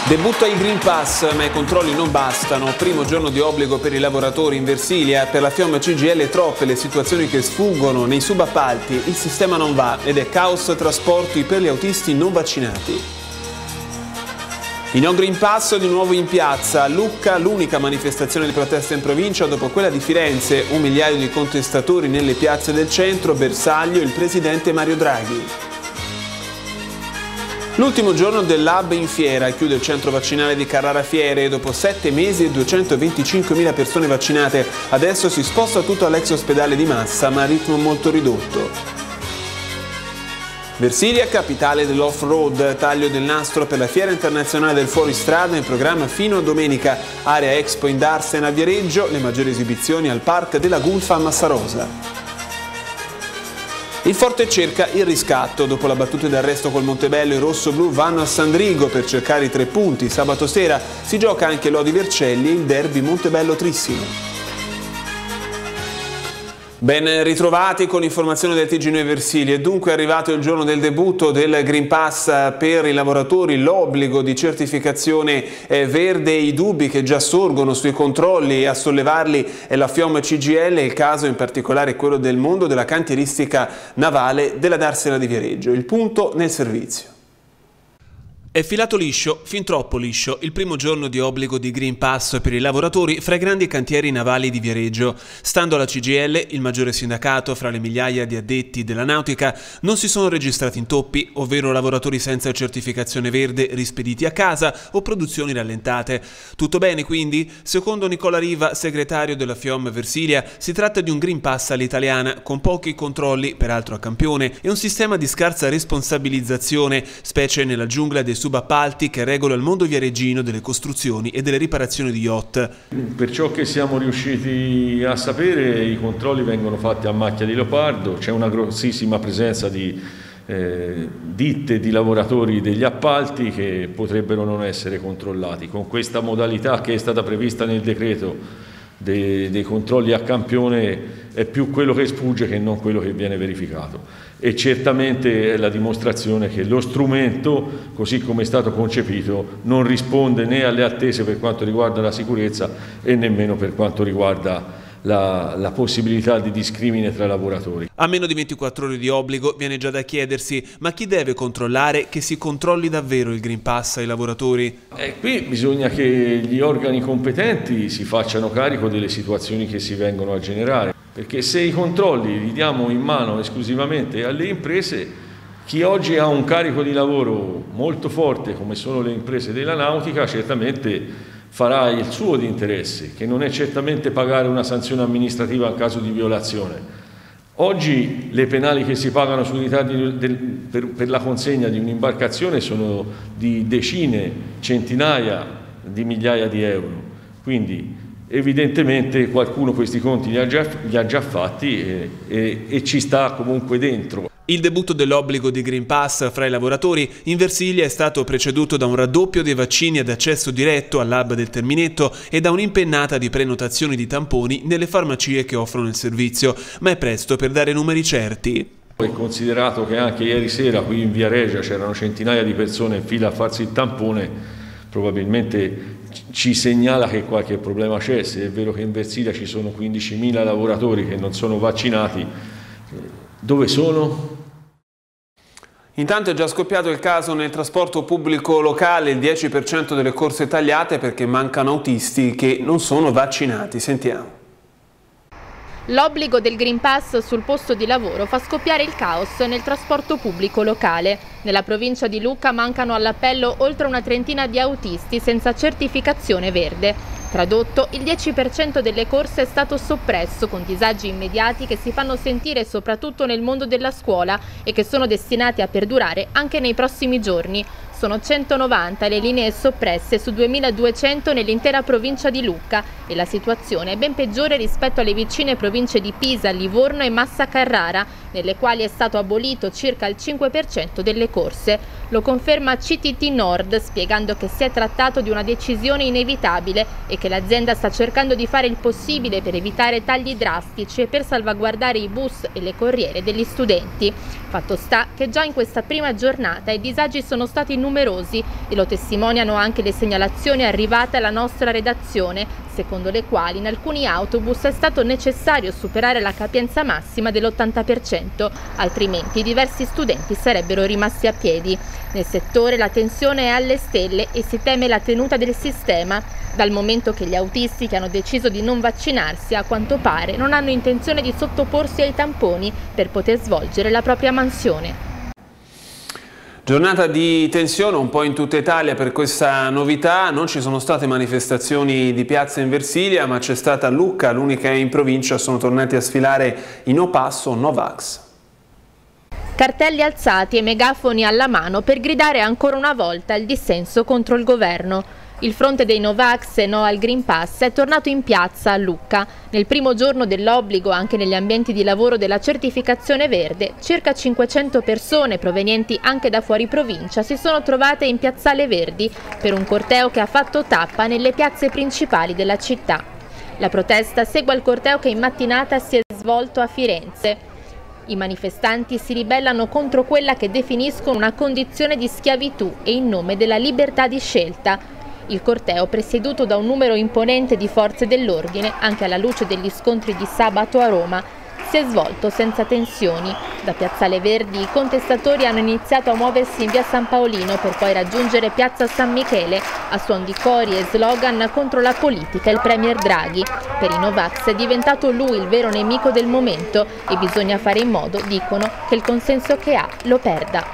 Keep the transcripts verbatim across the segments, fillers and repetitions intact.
Debutto ai Green Pass, ma i controlli non bastano. Primo giorno di obbligo per i lavoratori in Versilia. Per la FIOM C G I L troppe le situazioni che sfuggono nei subappalti. Il sistema non va ed è caos trasporti per gli autisti non vaccinati. I No Green Pass di nuovo in piazza. Lucca, l'unica manifestazione di protesta in provincia dopo quella di Firenze. Un migliaio di contestatori nelle piazze del centro. Bersaglio il presidente Mario Draghi. L'ultimo giorno dell'hub in fiera, chiude il centro vaccinale di Carrara Fiere. Dopo sette mesi e duecentoventicinquemila persone vaccinate, adesso si sposta tutto all'ex ospedale di Massa, ma a ritmo molto ridotto. Versilia, capitale dell'off-road, taglio del nastro per la Fiera Internazionale del Fuoristrada in programma fino a domenica. Area Expo in Darsena a Viareggio, le maggiori esibizioni al Park della Gulfa a Massarosa. Il Forte cerca il riscatto. Dopo la battuta d'arresto col Montebello, i rossoblu vanno a Sandrigo per cercare i tre punti. Sabato sera si gioca anche Lodi Vercelli e il derby Montebello-Trissino. Ben ritrovati con l'informazione del T G Noi Versilia. È dunque arrivato il giorno del debutto del Green Pass per i lavoratori, l'obbligo di certificazione verde, i dubbi che già sorgono sui controlli. A sollevarli è la FIOM C G I L, il caso in particolare è quello del mondo della cantieristica navale della Darsena di Viareggio. Il punto nel servizio. È filato liscio, fin troppo liscio, il primo giorno di obbligo di Green Pass per i lavoratori fra i grandi cantieri navali di Viareggio. Stando alla C G I L, il maggiore sindacato fra le migliaia di addetti della nautica, non si sono registrati intoppi, ovvero lavoratori senza certificazione verde rispediti a casa o produzioni rallentate. Tutto bene quindi? Secondo Nicola Riva, segretario della FIOM Versilia, si tratta di un Green Pass all'italiana, con pochi controlli, peraltro a campione, e un sistema di scarsa responsabilizzazione, specie nella giungla dei subappalti che regola il mondo viareggino delle costruzioni e delle riparazioni di yacht. Per ciò che siamo riusciti a sapere, i controlli vengono fatti a macchia di leopardo, c'è una grossissima presenza di eh, ditte di lavoratori degli appalti che potrebbero non essere controllati. Con questa modalità che è stata prevista nel decreto dei, dei controlli a campione è più quello che sfugge che non quello che viene verificato. E certamente è la dimostrazione che lo strumento, così come è stato concepito, non risponde né alle attese per quanto riguarda la sicurezza e nemmeno per quanto riguarda la, la possibilità di discrimine tra lavoratori. A meno di ventiquattro ore di obbligo viene già da chiedersi: ma chi deve controllare che si controlli davvero il Green Pass ai lavoratori? E qui bisogna che gli organi competenti si facciano carico delle situazioni che si vengono a generare. Perché se i controlli li diamo in mano esclusivamente alle imprese, chi oggi ha un carico di lavoro molto forte come sono le imprese della nautica certamente farà il suo di interesse, che non è certamente pagare una sanzione amministrativa in caso di violazione. Oggi le penali che si pagano sui ritardi del, per, per la consegna di un'imbarcazione sono di decine, centinaia di migliaia di euro. Quindi evidentemente qualcuno questi conti li ha già, li ha già fatti e, e, e ci sta comunque dentro. Il debutto dell'obbligo di Green Pass fra i lavoratori in Versilia è stato preceduto da un raddoppio dei vaccini ad accesso diretto all'hub del Terminetto e da un'impennata di prenotazioni di tamponi nelle farmacie che offrono il servizio, ma è presto per dare numeri certi. È considerato che anche ieri sera qui in Viareggio c'erano centinaia di persone in fila a farsi il tampone, probabilmente ci segnala che qualche problema c'è. Se è vero che in Versilia ci sono quindicimila lavoratori che non sono vaccinati, dove sono? Intanto è già scoppiato il caso nel trasporto pubblico locale, il dieci per cento delle corse tagliate perché mancano autisti che non sono vaccinati. Sentiamo. L'obbligo del Green Pass sul posto di lavoro fa scoppiare il caos nel trasporto pubblico locale. Nella provincia di Lucca mancano all'appello oltre una trentina di autisti senza certificazione verde. Tradotto, il dieci per cento delle corse è stato soppresso con disagi immediati che si fanno sentire soprattutto nel mondo della scuola e che sono destinati a perdurare anche nei prossimi giorni. Sono centonovanta le linee soppresse su duemiladuecento nell'intera provincia di Lucca e la situazione è ben peggiore rispetto alle vicine province di Pisa, Livorno e Massa Carrara, nelle quali è stato abolito circa il cinque per cento delle corse. Lo conferma C T T Nord, spiegando che si è trattato di una decisione inevitabile e che l'azienda sta cercando di fare il possibile per evitare tagli drastici e per salvaguardare i bus e le corriere degli studenti. Fatto sta che già in questa prima giornata i disagi sono stati numerosi numerosi e lo testimoniano anche le segnalazioni arrivate alla nostra redazione, secondo le quali in alcuni autobus è stato necessario superare la capienza massima dell'ottanta per cento, altrimenti diversi studenti sarebbero rimasti a piedi. Nel settore la tensione è alle stelle e si teme la tenuta del sistema, dal momento che gli autisti che hanno deciso di non vaccinarsi, a quanto pare, non hanno intenzione di sottoporsi ai tamponi per poter svolgere la propria mansione. Giornata di tensione un po' in tutta Italia per questa novità, non ci sono state manifestazioni di piazza in Versilia, ma c'è stata a Lucca, l'unica in provincia, sono tornati a sfilare i No Passo, No Vax. Cartelli alzati e megafoni alla mano per gridare ancora una volta il dissenso contro il governo. Il fronte dei Novax e no al Green Pass è tornato in piazza a Lucca. Nel primo giorno dell'obbligo, anche negli ambienti di lavoro della certificazione verde, circa cinquecento persone provenienti anche da fuori provincia si sono trovate in Piazzale Verdi per un corteo che ha fatto tappa nelle piazze principali della città. La protesta segue al corteo che in mattinata si è svolto a Firenze. I manifestanti si ribellano contro quella che definiscono una condizione di schiavitù e in nome della libertà di scelta. Il corteo, presieduto da un numero imponente di forze dell'ordine, anche alla luce degli scontri di sabato a Roma, si è svolto senza tensioni. Da Piazzale Verdi i contestatori hanno iniziato a muoversi in via San Paolino per poi raggiungere piazza San Michele a suon di cori e slogan contro la politica e il premier Draghi. Per i Novax è diventato lui il vero nemico del momento e bisogna fare in modo, dicono, che il consenso che ha lo perda.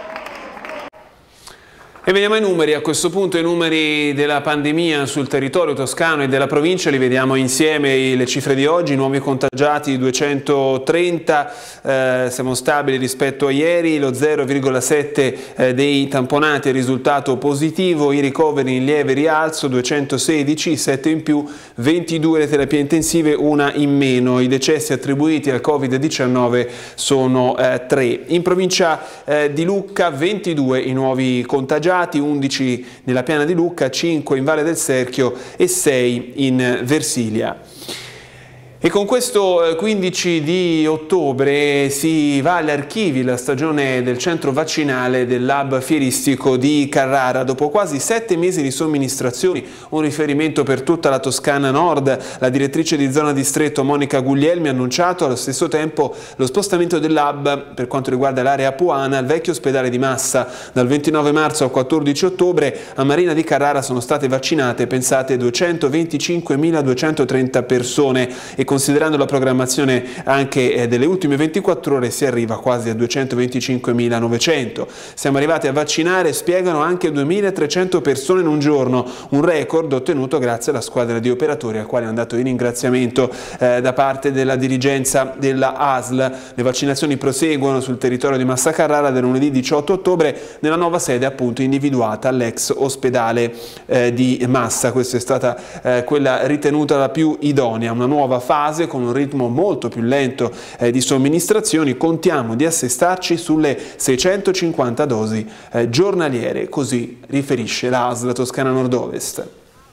E vediamo i numeri, a questo punto i numeri della pandemia sul territorio toscano e della provincia, li vediamo insieme, le cifre di oggi, nuovi contagiati duecentotrenta, eh, siamo stabili rispetto a ieri, lo zero virgola sette eh, dei tamponati è risultato positivo, i ricoveri in lieve rialzo duecentosedici, sette in più, ventidue le terapie intensive, una in meno, i decessi attribuiti al Covid diciannove sono eh, tre. In provincia eh, di Lucca ventidue i nuovi contagiati, undici nella piana di Lucca, cinque in Valle del Serchio e sei in Versilia. E con questo quindici di ottobre si va agli archivi la stagione del centro vaccinale del Lab Fieristico di Carrara. Dopo quasi sette mesi di somministrazioni, un riferimento per tutta la Toscana Nord, la direttrice di zona distretto Monica Guglielmi ha annunciato allo stesso tempo lo spostamento del Lab per quanto riguarda l'area Apuana al vecchio ospedale di Massa. Dal ventinove marzo al quattordici ottobre a Marina di Carrara sono state vaccinate, pensate, duecentoventicinquemiladuecentotrenta persone e considerando la programmazione anche delle ultime ventiquattro ore si arriva quasi a duecentoventicinquemilanovecento. Siamo arrivati a vaccinare, spiegano, anche duemilatrecento persone in un giorno, un record ottenuto grazie alla squadra di operatori al quale è andato il ringraziamento eh, da parte della dirigenza della A S L. Le vaccinazioni proseguono sul territorio di Massa Carrara da lunedì diciotto ottobre nella nuova sede appunto individuata all'ex ospedale eh, di Massa. Questa è stata eh, quella ritenuta la più idonea, una nuova fase con un ritmo molto più lento eh, di somministrazioni. Contiamo di assestarci sulle seicentocinquanta dosi eh, giornaliere, così riferisce la A S L Toscana Nord-Ovest.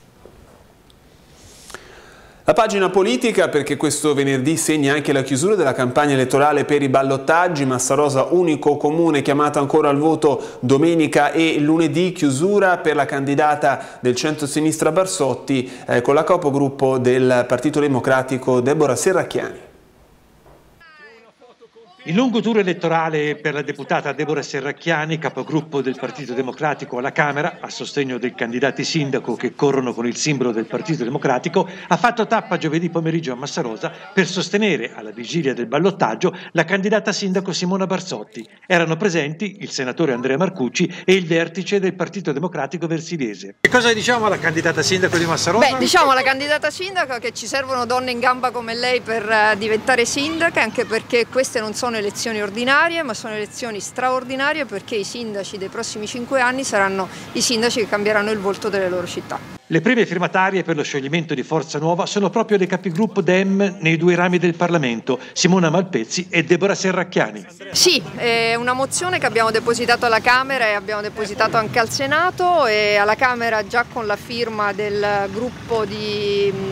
La pagina politica, perché questo venerdì segna anche la chiusura della campagna elettorale per i ballottaggi. Massa Rosa, unico comune chiamato ancora al voto domenica e lunedì, chiusura per la candidata del centro-sinistra Barsotti eh, con la capogruppo del Partito Democratico Deborah Serracchiani. Il lungo tour elettorale per la deputata Deborah Serracchiani, capogruppo del Partito Democratico alla Camera, a sostegno dei candidati sindaco che corrono con il simbolo del Partito Democratico, ha fatto tappa giovedì pomeriggio a Massa Rosa per sostenere, alla vigilia del ballottaggio, la candidata sindaco Simona Barsotti. Erano presenti il senatore Andrea Marcucci e il vertice del Partito Democratico versiliese. Che cosa diciamo alla candidata sindaco di Massa Rosa? Beh, diciamo alla candidata sindaco che ci servono donne in gamba come lei per uh, diventare sindaca, anche perché queste non sono elezioni ordinarie, ma sono elezioni straordinarie, perché i sindaci dei prossimi cinque anni saranno i sindaci che cambieranno il volto delle loro città. Le prime firmatarie per lo scioglimento di Forza Nuova sono proprio le capigruppo Dem nei due rami del Parlamento, Simona Malpezzi e Deborah Serracchiani. Sì, è una mozione che abbiamo depositato alla Camera e abbiamo depositato anche al Senato, e alla Camera già con la firma del gruppo di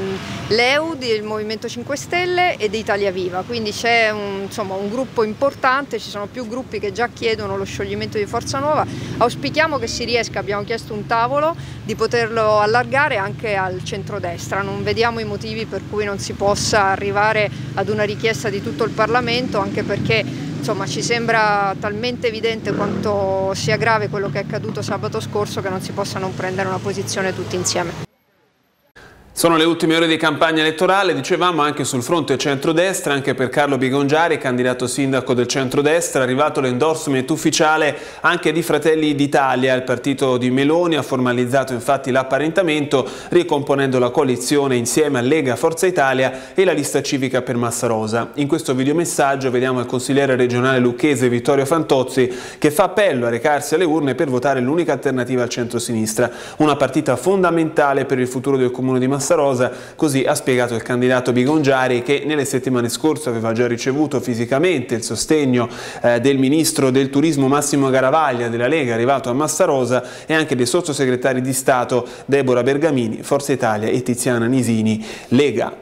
l'E U, il Movimento cinque Stelle ed Italia Viva, quindi c'è un, insomma, un gruppo importante, ci sono più gruppi che già chiedono lo scioglimento di Forza Nuova. Auspichiamo che si riesca, abbiamo chiesto un tavolo, di poterlo allargare anche al centrodestra, non vediamo i motivi per cui non si possa arrivare ad una richiesta di tutto il Parlamento, anche perché insomma, ci sembra talmente evidente quanto sia grave quello che è accaduto sabato scorso che non si possa non prendere una posizione tutti insieme. Sono le ultime ore di campagna elettorale, dicevamo anche sul fronte centrodestra, anche per Carlo Bigongiari, candidato sindaco del centrodestra, è arrivato l'endorsement ufficiale anche di Fratelli d'Italia. Il partito di Meloni ha formalizzato infatti l'apparentamento, ricomponendo la coalizione insieme a Lega, Forza Italia e la lista civica per Massa Rosa. In questo videomessaggio vediamo il consigliere regionale lucchese Vittorio Fantozzi che fa appello a recarsi alle urne per votare l'unica alternativa al centro-sinistra, una partita fondamentale per il futuro del comune di Massa Rosa, così ha spiegato il candidato Bigongiari, che nelle settimane scorse aveva già ricevuto fisicamente il sostegno eh, del ministro del turismo Massimo Garavaglia della Lega, arrivato a Massa Rosa, e anche dei sottosegretari di Stato Deborah Bergamini, Forza Italia, e Tiziana Nisini, Lega.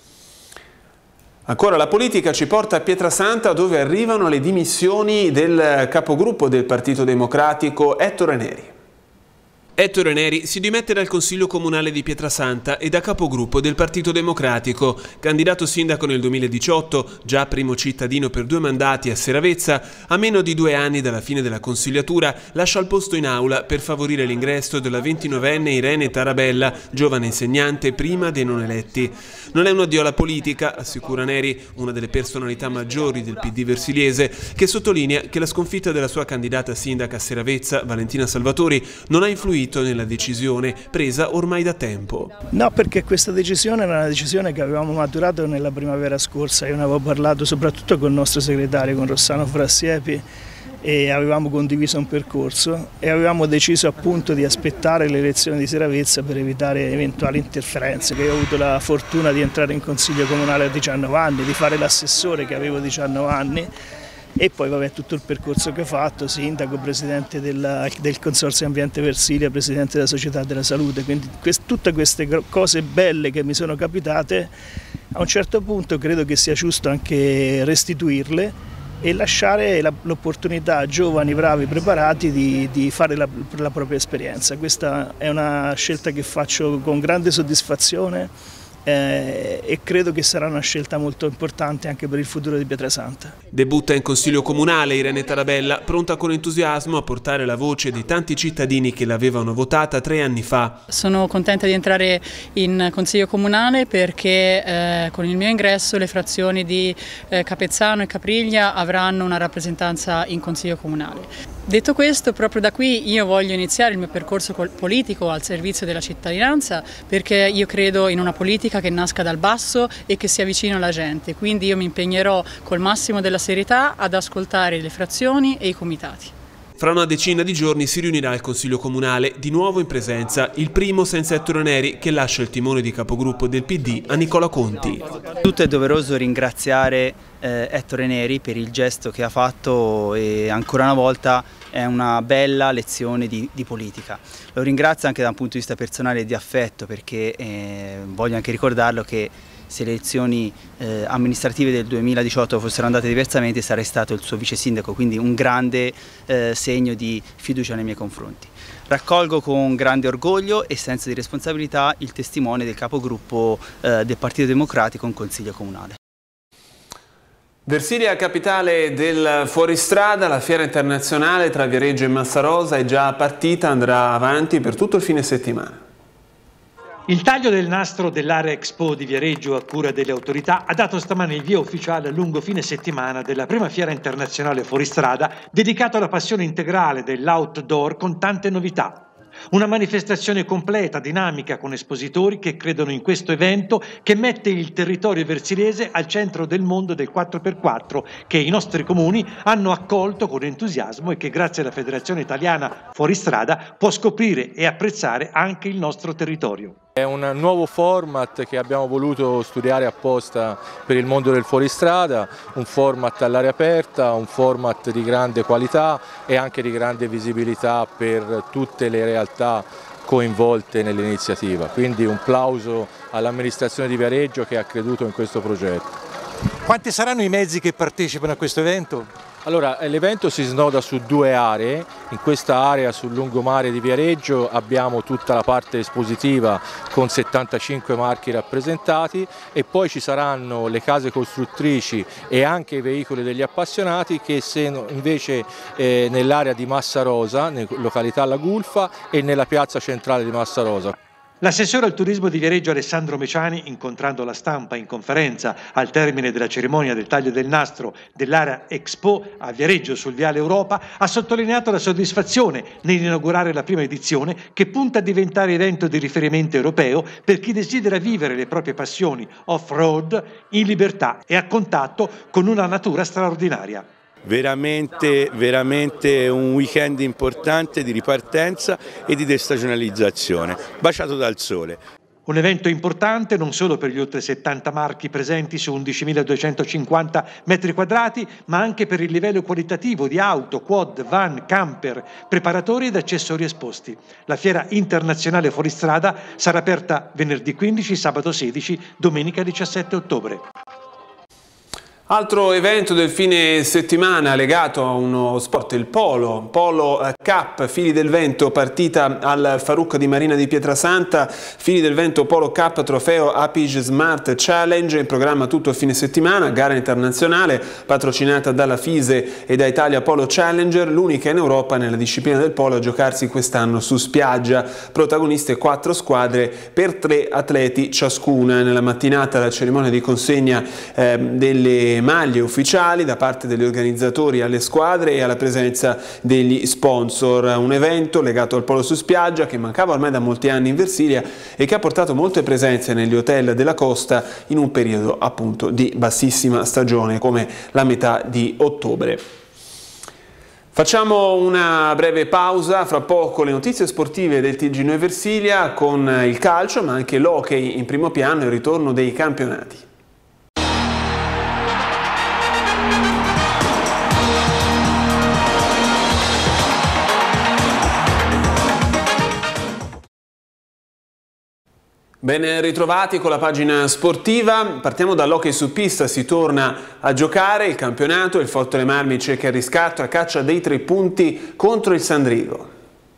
Ancora la politica ci porta a Pietrasanta, dove arrivano le dimissioni del capogruppo del Partito Democratico Ettore Neri. Ettore Neri si dimette dal Consiglio Comunale di Pietrasanta e da capogruppo del Partito Democratico. Candidato sindaco nel duemiladiciotto, già primo cittadino per due mandati a Seravezza, a meno di due anni dalla fine della consigliatura lascia il posto in aula per favorire l'ingresso della ventinovenne Irene Tarabella, giovane insegnante prima dei non eletti. Non è un addio alla politica, assicura Neri, una delle personalità maggiori del P D versiliese, che sottolinea che la sconfitta della sua candidata sindaca a Seravezza, Valentina Salvatori, non ha influito nella decisione presa ormai da tempo. No, perché questa decisione era una decisione che avevamo maturato nella primavera scorsa. Io ne avevo parlato soprattutto con il nostro segretario, con Rossano Frassiepi, e avevamo condiviso un percorso e avevamo deciso appunto di aspettare le elezioni di Seravezza per evitare eventuali interferenze. Che io ho avuto la fortuna di entrare in consiglio comunale a diciannove anni, di fare l'assessore che avevo diciannove anni, e poi vabbè, tutto il percorso che ho fatto, sindaco, presidente della, del Consorzio Ambiente Versilia, presidente della Società della Salute, quindi quest, tutte queste cose belle che mi sono capitate, a un certo punto credo che sia giusto anche restituirle e lasciare l'opportunità a giovani, bravi, preparati di, di fare la, la propria esperienza. Questa è una scelta che faccio con grande soddisfazione. Eh, e credo che sarà una scelta molto importante anche per il futuro di Pietrasanta. Debutta in Consiglio Comunale Irene Tarabella, pronta con entusiasmo a portare la voce di tanti cittadini che l'avevano votata tre anni fa. Sono contenta di entrare in Consiglio Comunale perché eh, con il mio ingresso le frazioni di eh, Capezzano e Capriglia avranno una rappresentanza in Consiglio Comunale. Detto questo, proprio da qui io voglio iniziare il mio percorso politico al servizio della cittadinanza, perché io credo in una politica che nasca dal basso e che sia vicino alla gente, quindi io mi impegnerò col massimo della serietà ad ascoltare le frazioni e i comitati. Fra una decina di giorni si riunirà il Consiglio Comunale, di nuovo in presenza, il primo senza Ettore Neri, che lascia il timone di capogruppo del P D a Nicola Conti. Tutto è doveroso ringraziare eh, Ettore Neri per il gesto che ha fatto, e ancora una volta è una bella lezione di, di politica. Lo ringrazio anche da un punto di vista personale e di affetto, perché eh, voglio anche ricordarlo che se le elezioni eh, amministrative del duemiladiciotto fossero andate diversamente sarei stato il suo vice sindaco, quindi un grande eh, segno di fiducia nei miei confronti. Raccolgo con grande orgoglio e senso di responsabilità il testimone del capogruppo eh, del Partito Democratico in Consiglio Comunale. Versilia, capitale del fuoristrada, la fiera internazionale tra Viareggio e Massa Rosa è già partita, andrà avanti per tutto il fine settimana. Il taglio del nastro dell'area Expo di Viareggio a cura delle autorità ha dato stamane il via ufficiale a lungo fine settimana della prima fiera internazionale fuoristrada dedicata alla passione integrale dell'outdoor con tante novità. Una manifestazione completa, dinamica, con espositori che credono in questo evento che mette il territorio versilese al centro del mondo del quattro per quattro che i nostri comuni hanno accolto con entusiasmo e che grazie alla Federazione Italiana Fuoristrada può scoprire e apprezzare anche il nostro territorio. È un nuovo format che abbiamo voluto studiare apposta per il mondo del fuoristrada, un format all'aria aperta, un format di grande qualità e anche di grande visibilità per tutte le realtà coinvolte nell'iniziativa, quindi un plauso all'amministrazione di Viareggio che ha creduto in questo progetto. Quanti saranno i mezzi che partecipano a questo evento? Allora, l'evento si snoda su due aree. In questa area sul lungomare di Viareggio abbiamo tutta la parte espositiva con settantacinque marchi rappresentati e poi ci saranno le case costruttrici e anche i veicoli degli appassionati che se invece eh, nell'area di Massa Rosa, località La Gulfa, e nella piazza centrale di Massa Rosa. L'assessore al turismo di Viareggio Alessandro Meciani, incontrando la stampa in conferenza al termine della cerimonia del taglio del nastro dell'area Expo a Viareggio sul Viale Europa, ha sottolineato la soddisfazione nell'inaugurare la prima edizione che punta a diventare evento di riferimento europeo per chi desidera vivere le proprie passioni off-road in libertà e a contatto con una natura straordinaria. Veramente, veramente un weekend importante di ripartenza e di destagionalizzazione, baciato dal sole. Un evento importante non solo per gli oltre settanta marchi presenti su undicimiladuecentocinquanta metri quadrati, ma anche per il livello qualitativo di auto, quad, van, camper, preparatori ed accessori esposti. La fiera internazionale fuoristrada sarà aperta venerdì quindici, sabato sedici, domenica diciassette ottobre. Altro evento del fine settimana legato a uno sport, il Polo, Polo Cup, Fili del Vento, partita al Farucca di Marina di Pietrasanta, Fili del Vento Polo Cup, trofeo Apige Smart Challenge, in programma tutto il fine settimana, gara internazionale patrocinata dalla FISE e da Italia Polo Challenger, l'unica in Europa nella disciplina del polo a giocarsi quest'anno su spiaggia, protagoniste quattro squadre per tre atleti ciascuna. Nella mattinata la cerimonia di consegna eh, delle maglie ufficiali da parte degli organizzatori alle squadre e alla presenza degli sponsor. Un evento legato al polo su spiaggia che mancava ormai da molti anni in Versilia e che ha portato molte presenze negli hotel della costa in un periodo appunto di bassissima stagione come la metà di ottobre. Facciamo una breve pausa, fra poco le notizie sportive del T G Noi Versilia con il calcio ma anche l'hockey in primo piano e il ritorno dei campionati. Ben ritrovati con la pagina sportiva, partiamo dall'hockey su pista, si torna a giocare il campionato, il Forte delle Marmi cerca il riscatto a caccia dei tre punti contro il Sandrigo.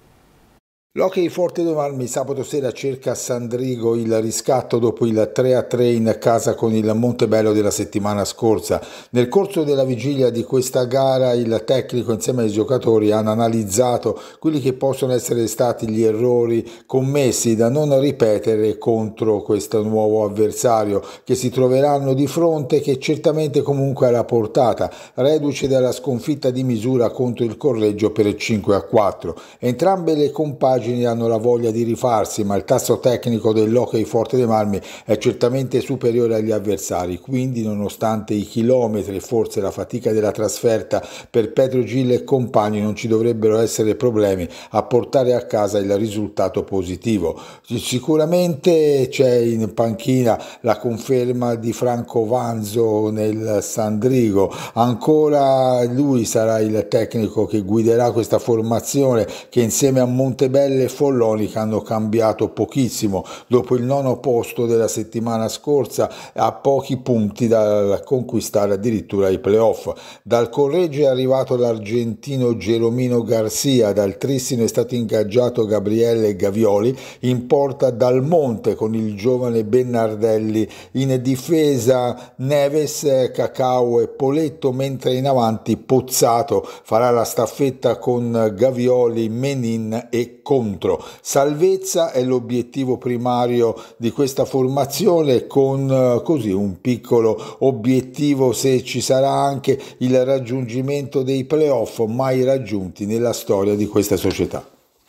L'hockey Forte delle Marmi sabato sera cerca a Sandrigo il riscatto dopo il tre a tre in casa con il Montebello della settimana scorsa. Nel corso della vigilia di questa gara il tecnico insieme ai giocatori hanno analizzato quelli che possono essere stati gli errori commessi da non ripetere contro questo nuovo avversario che si troveranno di fronte, che certamente comunque è alla portata, reduce dalla sconfitta di misura contro il Correggio per cinque a quattro. Entrambe le compagini hanno la voglia di rifarsi, ma il tasso tecnico dell'hockey Forte dei Marmi è certamente superiore agli avversari, quindi nonostante i chilometri e forse la fatica della trasferta per Petro Gille e compagni non ci dovrebbero essere problemi a portare a casa il risultato positivo. Sicuramente c'è in panchina la conferma di Franco Vanzo nel Sandrigo, ancora lui sarà il tecnico che guiderà questa formazione che insieme a Montebello e Follonica hanno cambiato pochissimo dopo il nono posto della settimana scorsa, a pochi punti da conquistare addirittura i playoff. Dal Correggio è arrivato l'argentino Geromino Garcia, dal Trissino è stato ingaggiato Gabriele Gavioli, in porta Dal Monte con il giovane Bennardelli, in difesa Neves, Cacao e Poletto, mentre in avanti Pozzato farà la staffetta con Gavioli, Menin e Contro. Salvezza è l'obiettivo primario di questa formazione, con così un piccolo obiettivo se ci sarà anche il raggiungimento dei playoff mai raggiunti nella storia di questa società.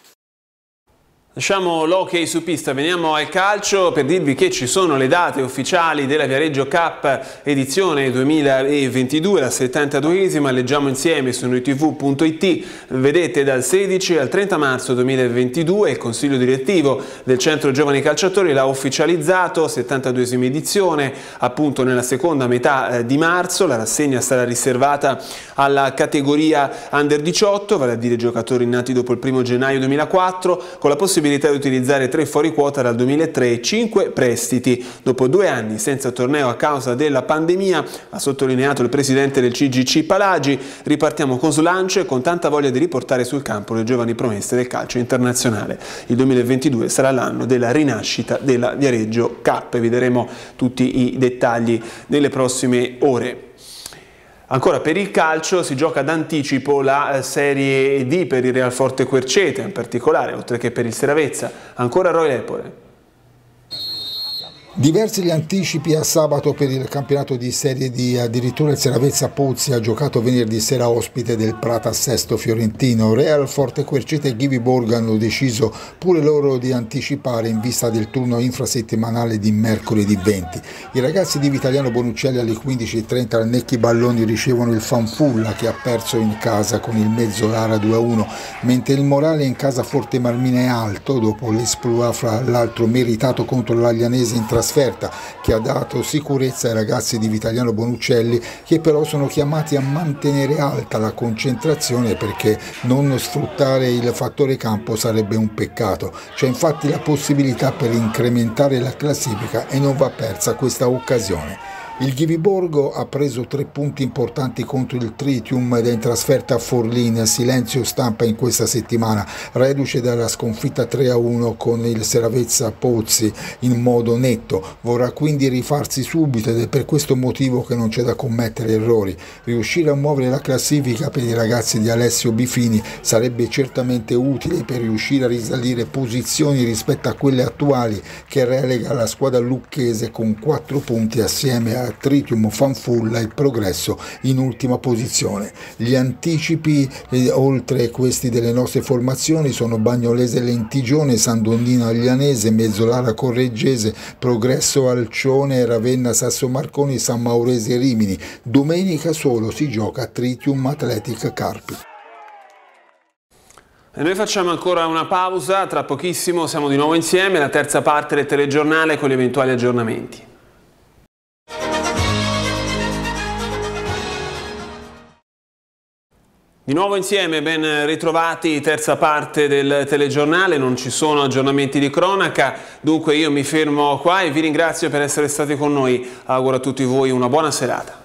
Lasciamo l'hockey su pista, veniamo al calcio per dirvi che ci sono le date ufficiali della Viareggio Cup edizione duemilaventidue, la settantaduesima, leggiamo insieme su noi t v punto i t, vedete dal sedici al trenta marzo duemilaventidue il consiglio direttivo del Centro Giovani Calciatori l'ha ufficializzato, settantaduesima edizione, appunto nella seconda metà di marzo, la rassegna sarà riservata alla categoria under diciotto, vale a dire giocatori nati dopo il primo gennaio duemilaquattro, con la possibilità possibilità di utilizzare tre fuori quota dal duemilatré e cinque prestiti. Dopo due anni senza torneo a causa della pandemia, ha sottolineato il presidente del C G C Palagi, ripartiamo con slancio e con tanta voglia di riportare sul campo le giovani promesse del calcio internazionale. Il duemilaventidue sarà l'anno della rinascita della Viareggio Cup e vi daremo tutti i dettagli nelle prossime ore. Ancora per il calcio si gioca d'anticipo la Serie D per il Realforte Querceta, in particolare, oltre che per il Seravezza. Ancora Roy Lepore. Diversi gli anticipi a sabato per il campionato di Serie D, addirittura il Seravezza Pozzi ha giocato venerdì sera ospite del Prata Sesto Fiorentino. Realforte Querceta e Ghiviborg hanno deciso pure loro di anticipare in vista del turno infrasettimanale di mercoledì venti. I ragazzi di Vitaliano Bonuccelli alle quindici e trenta al Necchi Balloni ricevono il Fanfulla che ha perso in casa con il Mezzolara due a uno, mentre il morale in casa Forte Marmina è alto dopo l'esploit fra l'altro meritato contro l'Aglianese in trasferta trasferta che ha dato sicurezza ai ragazzi di Vitaliano Bonuccelli, che però sono chiamati a mantenere alta la concentrazione perché non sfruttare il fattore campo sarebbe un peccato. C'è infatti la possibilità per incrementare la classifica e non va persa questa occasione. Il Ghiviborgo ha preso tre punti importanti contro il Tritium ed è in trasferta a Forlì, silenzio stampa in questa settimana, reduce dalla sconfitta tre a uno con il Seravezza Pozzi in modo netto. Vorrà quindi rifarsi subito ed è per questo motivo che non c'è da commettere errori. Riuscire a muovere la classifica per i ragazzi di Alessio Bifini sarebbe certamente utile per riuscire a risalire posizioni rispetto a quelle attuali, che relega la squadra lucchese con quattro punti assieme a Tritium, Fanfulla e il Progresso in ultima posizione. Gli anticipi eh, oltre questi delle nostre formazioni sono Bagnolese Lentigione, San Donnino Aglianese, Mezzolara Correggese, Progresso Alcione, Ravenna Sasso Marconi, San Maurese Rimini. Domenica solo si gioca Tritium Athletic Carpi. E noi facciamo ancora una pausa, tra pochissimo siamo di nuovo insieme, la terza parte del telegiornale con gli eventuali aggiornamenti. Di nuovo insieme, ben ritrovati, terza parte del telegiornale, non ci sono aggiornamenti di cronaca, dunque io mi fermo qua e vi ringrazio per essere stati con noi, auguro a tutti voi una buona serata.